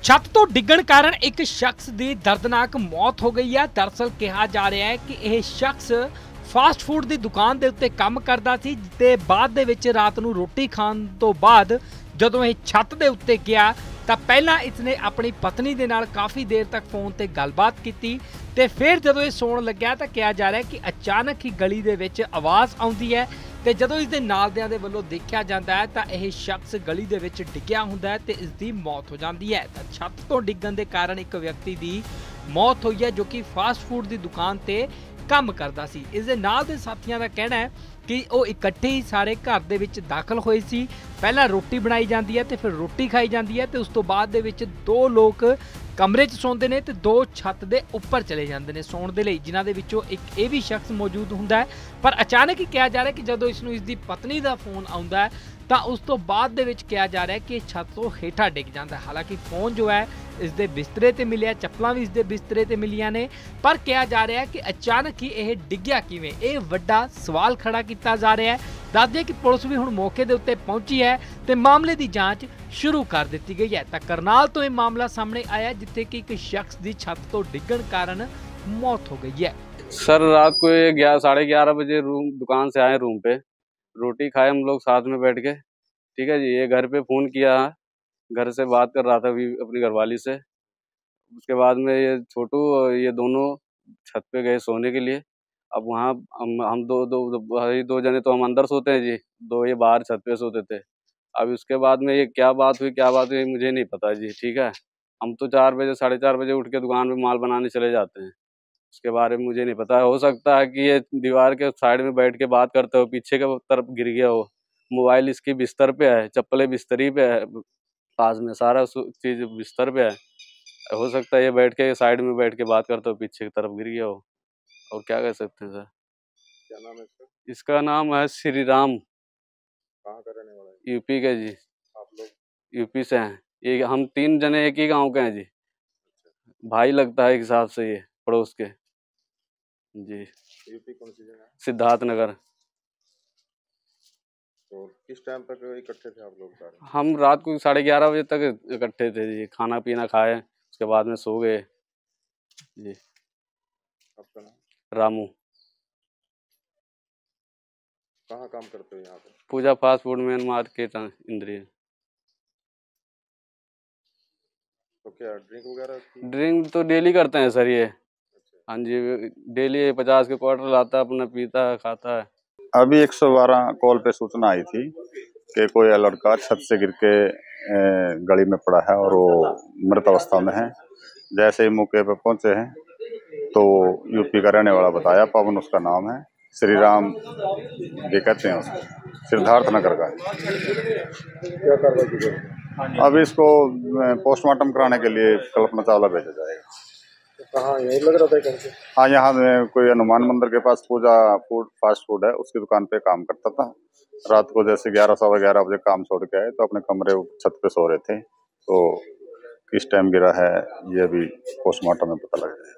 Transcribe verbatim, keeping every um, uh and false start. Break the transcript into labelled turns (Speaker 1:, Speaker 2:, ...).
Speaker 1: छत तो डिगण कारण एक शख्स की दर्दनाक मौत हो गई है। दरअसल कहा जा रहा है कि यह शख्स फास्ट फूड की दुकान के उत्ते काम करता सी ते बाद दे विच रात नूं रोटी खाण तो बाद जदों यह छत के उत्ते गया तो पहला इसने अपनी पत्नी के नाल काफ़ी देर तक फोन ते गलबात की ते फिर जदों ये सौण लग्या तो कहा जा रहा है कि अचानक ही गली दे विच आवाज़ आउंदी है ते जदों इसके नालदियां दे वल्लों देखा जाता है तो यह शख्स गली दे विच डिग्या हुंदा है ते इसकी मौत हो जाती है। तो छत तो डिगण के कारण एक व्यक्ति की मौत हुई है जो कि फास्ट फूड की दुकान ते काम करता सी। इस दे नाल दे साथियों का कहना है कि वो इकट्ठे ही सारे घर दे विच दाखल होए सी। पहला रोटी बनाई जाती है तो फिर रोटी खाई जाती है तो उस तो बाद दे विच दो लोग कमरे च सौंदे ने ते दो छत दे उपर चले जाते हैं सौण दे लई, जिन्हां दे विचों एक ये भी शख्स मौजूद हुंदा है। पर अचानक ही कहा जा रहा है कि जदों इसनूं इसदी पत्नी का फोन आउंदा है तो उस तो बाद दे विच कहा जा रहा है कि छत तो हेठा डिग जाता है। हालांकि फोन जो है इसके बिस्तरे ते मिलिया, चप्पलां भी इसके बिस्तरे ते मिलियां ने, पर कहा जा रहा है कि अचानक ही यह डिग्या किवें, यह वड्डा सवाल खड़ा किया जा रहा है। दस दिए कि पुलिस भी हुण मौके के उत्ते पहुंची है ते मामले की जांच शुरू कर दी गई है। तो करनाल तो यह मामला सामने आया जिथे कि एक शख्स की छत तो डिगण कारण मौत हो गई है।
Speaker 2: सर रात को ये ग्यारह साढ़े ग्यारह बजे रूम दुकान से आए, रूम पे रोटी खाए हम लोग साथ में बैठ के, ठीक है जी। ये घर पे फ़ोन किया, घर से बात कर रहा था अभी अपनी घरवाली से। उसके बाद में ये छोटू और ये दोनों छत पे गए सोने के लिए। अब वहाँ हम हम दो दो दो भाई दो जने तो हम अंदर सोते हैं जी, दो ये बाहर छत पे सोते थे। अब उसके बाद में ये क्या बात हुई क्या बात हुई मुझे नहीं पता जी, ठीक है। हम तो चार बजे साढ़े चार बजे उठ के दुकान पे माल बनाने चले जाते हैं, उसके बारे में मुझे नहीं पता। हो सकता है कि ये दीवार के साइड में बैठ के बात करते हो, पीछे के तरफ गिर गया हो। मोबाइल इसकी बिस्तर पे है, चप्पलें बिस्तरी पे है, पास में सारा चीज़ बिस्तर पे है। हो सकता है ये बैठ के साइड में बैठ के बात करते हो, पीछे की तरफ गिर गया हो। और क्या कह सकते हैं सर।
Speaker 3: क्या नाम है इसका?
Speaker 2: इसका नाम है श्री राम।
Speaker 3: कहाँ का रहने वाला है?
Speaker 2: यूपी के जी।
Speaker 3: आप लोग?
Speaker 2: यूपी से हैं ये, हम तीन जने एक ही गांव के हैं जी। भाई लगता है एक हिसाब से ये पड़ोस के जी।
Speaker 3: यूपी कौन सी जगह?
Speaker 2: सिद्धार्थ नगर।
Speaker 3: तो किस टाइम तक इकट्ठे थे आप लोग सारे?
Speaker 2: हम रात को साढ़े ग्यारह बजे तक इकट्ठे थे जी, खाना पीना खाए उसके बाद में सो गए जी।
Speaker 3: आपका नाम?
Speaker 2: रामू।
Speaker 3: कहाँ काम करते हो यहाँ पे?
Speaker 2: Pooja fast food main market इंद्रिय।
Speaker 3: तो क्या ड्रिंक वगैरह?
Speaker 2: ड्रिंक तो डेली करते हैं सर ये।
Speaker 3: अच्छा।
Speaker 2: हाँ जी, डेली पचास के क्वार्टर लाता है, अपना पीता है खाता है।
Speaker 4: अभी एक सौ बारह कॉल पे सूचना आई थी कि कोई लड़का छत से गिर के गली में पड़ा है और वो मृत अवस्था में है। जैसे ही मौके पे पहुंचे हैं तो यूपी का रहने वाला बताया, पवन उसका नाम है, श्री राम ये कहते हैं उसको, सिद्धार्थ नगर का है।
Speaker 3: क्या कार्रवाई की जाएगी?
Speaker 4: अब इसको पोस्टमार्टम कराने के लिए कल्पना चावला भेजा जाएगा।
Speaker 3: कहाँ यही लग रहा था कहीं?
Speaker 4: हाँ, यहाँ कोई हनुमान मंदिर के पास पूजा फूड फास्ट फूड है, उसकी दुकान पे काम करता था। रात को जैसे ग्यारह सवा ग्यारह बजे काम छोड़ के आए तो अपने कमरे छत पे सो रहे थे, तो किस टाइम गिरा है ये भी पोस्टमार्टम में पता लग जाएगा।